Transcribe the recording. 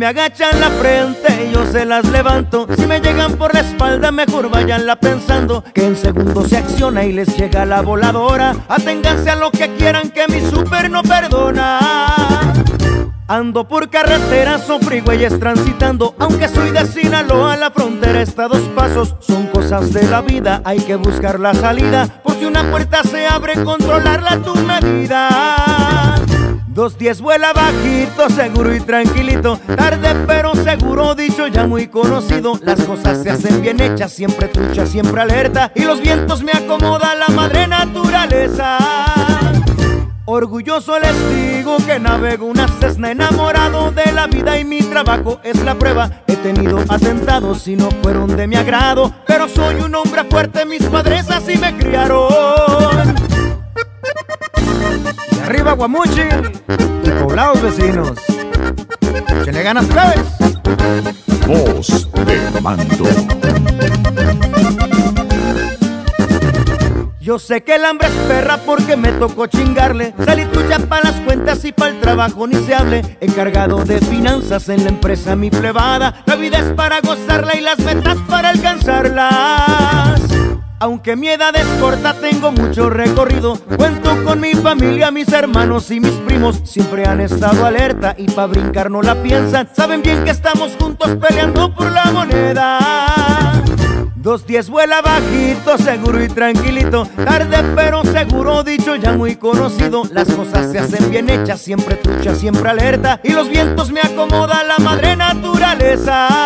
agachan la frente, yo se las levanto. Si me llegan por la espalda, mejor váyanla pensando, que en segundos se acciona y les llega la voladora. Aténganse a lo que quieran, que mi súper no perdona. Ando por carreteras o freeways transitando, aunque soy de Sinaloa, la frontera está a 2 pasos. Son cosas de la vida, hay que buscar la salida. Por si una puerta se abre, controlarla a tu medida. 210 vuela bajito, seguro y tranquilito. Tarde pero seguro, dicho ya muy conocido. Las cosas se hacen bien hechas, siempre trucha, siempre alerta. Y los vientos me acomoda la madre naturaleza. Orgulloso les digo que navego una Cessna, enamorado de la vida y mi trabajo es la prueba. He tenido atentados y no fueron de mi agrado, pero soy un hombre fuerte, mis padres así me criaron. Y arriba Guamuchi y poblados vecinos. Échenle ganas, plebes. Voz de mando. Yo sé que el hambre es perra porque me tocó chingarle. Salí tuya pa' las cuentas y pa' el trabajo ni se hable. Encargado de finanzas en la empresa mi plebada. La vida es para gozarla y las metas para alcanzarlas. Aunque mi edad es corta, tengo mucho recorrido. Cuento con mi familia, mis hermanos y mis primos. Siempre han estado alerta y pa' brincar no la piensan. Saben bien que estamos juntos peleando por la moneda. 210 vuela bajito, seguro y tranquilito. Tarde pero seguro, dicho ya muy conocido. Las cosas se hacen bien hechas, siempre trucha, siempre alerta. Y los vientos me acomoda la madre naturaleza.